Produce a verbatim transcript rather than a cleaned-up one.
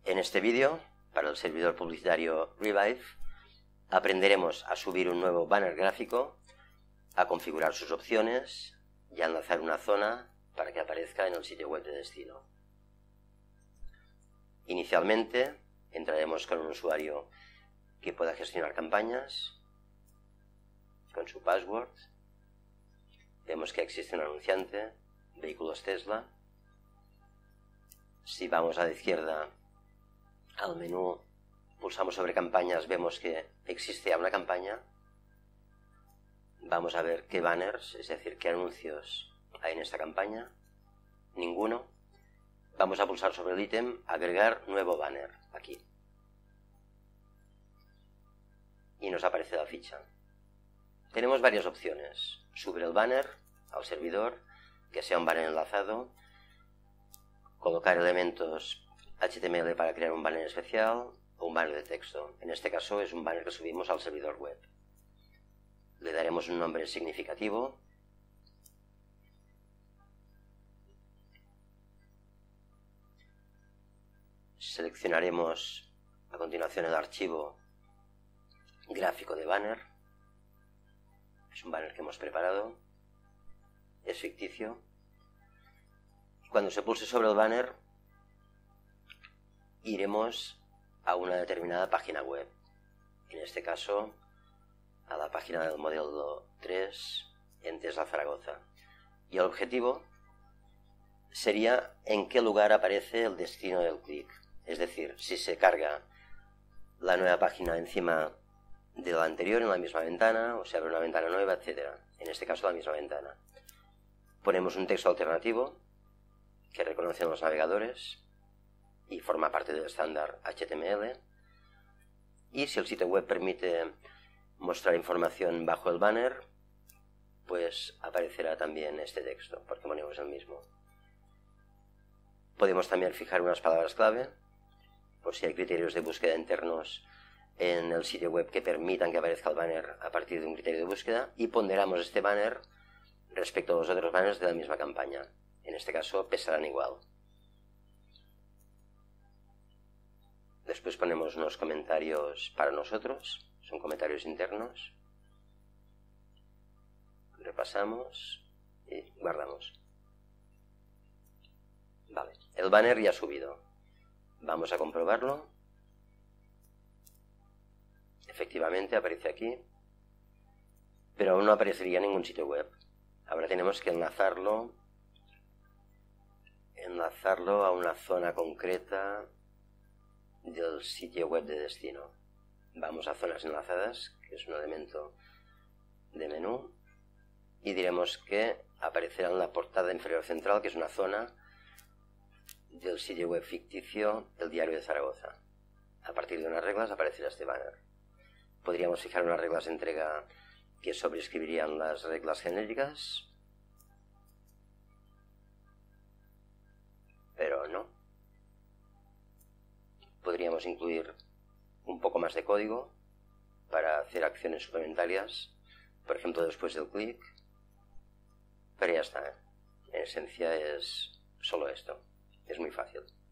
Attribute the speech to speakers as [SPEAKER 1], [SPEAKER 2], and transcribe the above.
[SPEAKER 1] En este vídeo, para el servidor publicitario Revive, aprenderemos a subir un nuevo banner gráfico, a configurar sus opciones y a enlazar una zona para que aparezca en el sitio web de destino. Inicialmente, entraremos con un usuario que pueda gestionar campañas, con su password. Vemos que existe un anunciante, vehículos Tesla. Si vamos a la izquierda al menú, pulsamos sobre campañas, vemos que existe ya una campaña. Vamos a ver qué banners, es decir, qué anuncios hay en esta campaña. Ninguno. Vamos a pulsar sobre el ítem, agregar nuevo banner, aquí. Y nos aparece la ficha. Tenemos varias opciones. Subir el banner al servidor, que sea un banner enlazado, colocar elementos H T M L para crear un banner especial o un banner de texto. En este caso es un banner que subimos al servidor web. Le daremos un nombre significativo. Seleccionaremos a continuación el archivo gráfico de banner. Es un banner que hemos preparado. Es ficticio. Cuando se pulse sobre el banner, iremos a una determinada página web. En este caso, a la página del modelo tres en Tesla Zaragoza. Y el objetivo sería en qué lugar aparece el destino del clic. Es decir, si se carga la nueva página encima de la anterior en la misma ventana, o se abre una ventana nueva, etcétera. En este caso, la misma ventana. Ponemos un texto alternativo que reconocen los navegadores y forma parte del estándar H T M L. Y si el sitio web permite mostrar información bajo el banner, pues aparecerá también este texto, porque ponemos el mismo. Podemos también fijar unas palabras clave, por si hay criterios de búsqueda internos en el sitio web que permitan que aparezca el banner a partir de un criterio de búsqueda, y ponderamos este banner respecto a los otros banners de la misma campaña. En este caso pesarán igual. Después ponemos unos comentarios para nosotros, son comentarios internos. Repasamos y guardamos. Vale, el banner ya ha subido. Vamos a comprobarlo. Efectivamente aparece aquí, pero aún no aparecería en ningún sitio web. Ahora tenemos que enlazarlo, enlazarlo a una zona concreta del sitio web de destino. Vamos a zonas enlazadas, que es un elemento de menú, y diremos que aparecerá en la portada inferior central, que es una zona del sitio web ficticio del Diario de Zaragoza. A partir de unas reglas aparecerá este banner. Podríamos fijar unas reglas de entrega que sobrescribirían las reglas genéricas, pero no. Podríamos incluir un poco más de código para hacer acciones suplementarias, por ejemplo después del clic, pero ya está, ¿eh? En esencia es solo esto, es muy fácil.